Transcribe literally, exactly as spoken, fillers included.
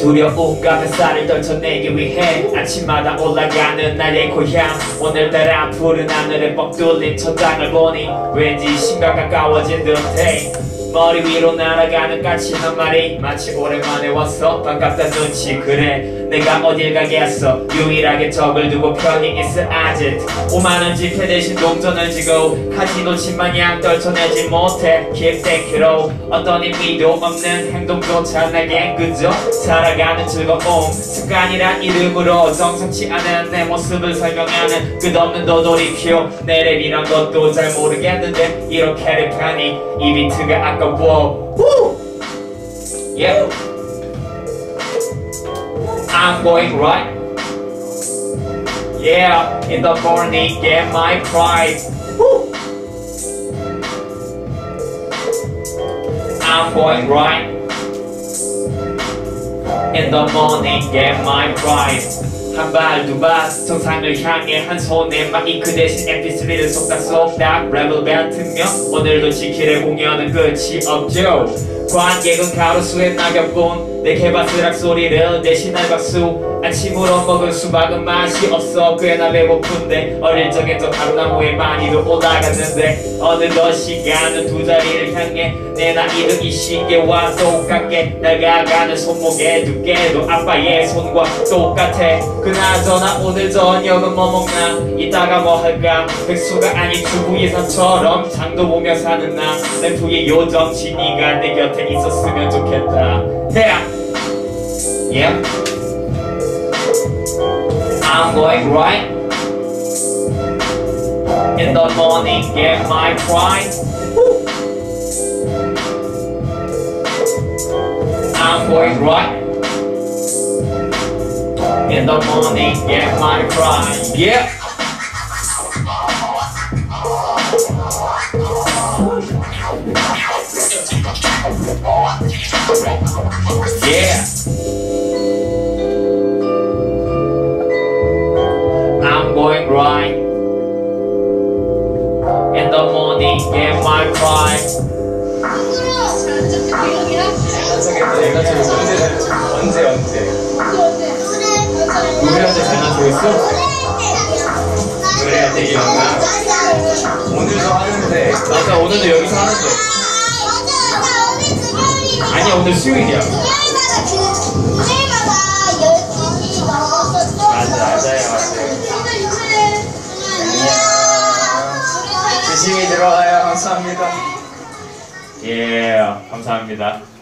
두려움과 뱃살을 떨쳐내기 위해 아침마다 올라가는 나의 고향. 오늘따라 푸른 하늘에 뻥 뚫린 천장을 보니 왠지 심과 가까워진 듯해. 머리 위로 날아가는 까치 한 마리, 마치 오랜만에 왔어 반갑다 눈치. 그래 내가 어딜 가겠어, 유일하게 적을 두고 편히 있어 아직. 오만원 지폐 대신 동전을 쥐고 카지노 친 마냥 떨쳐내지 못해. Keep that hero. 어떤 의미도 없는 행동조차 내겐 그저 살아가는 즐거움. 습관이란 이름으로 정상치 않은 내 모습을 설명하는 끝없는 도돌이표. 내 랩이란 것도 잘 모르겠는데 이렇게 랩하니 이 비트가 아까워. Woo! Yeah. I'm going right. Yeah, in the morning, get my pride. Woo! I'm going right. In the morning, get my pride. 한 발 두 발 정상을 향해 한 손에 마이크 대신 엠피쓰리를 속닥속닥 랩을 뱉으며 오늘도 지킬의 공연은 끝이 없죠. 관객은 가로수의 낙엽뿐 내 개바스락 소리를 대신할 박수. 아침으로 먹은 수박은 맛이 없어 꽤나 배고픈데 어릴 적엔 저 가루나무에 많이도 올라갔는데 어느덧 시간은 두 자리를 향해 내 나이도 이 시계와 똑같게 나가가는 손목의 두께도 아빠의 손과 똑같아. 그나저나 오늘 저녁은 뭐 먹나 이따가 뭐 할까. 백수가 아닌 주부예사처럼 장도 보며 사는 나 램프의 요정 진이가 내 곁에 있었으면 좋겠다. Yeah. Yeah. I'm going right. In the morning, get my pride. Woo. I'm going right. In the morning, get my pride. Yeah. Yeah. I'm going right. In the morning, get my pride. 언제 언제 우리한테 장난치고 있어? 그래야 되게 영광. 오늘도 하는데. 맞아, 오늘도 여기서 하는데. 아니야, 오늘 수요일이야. 맞아, 맞아요, 맞아요. 안녕. 조심히 들어가요. 감사합니다. 예, 감사합니다.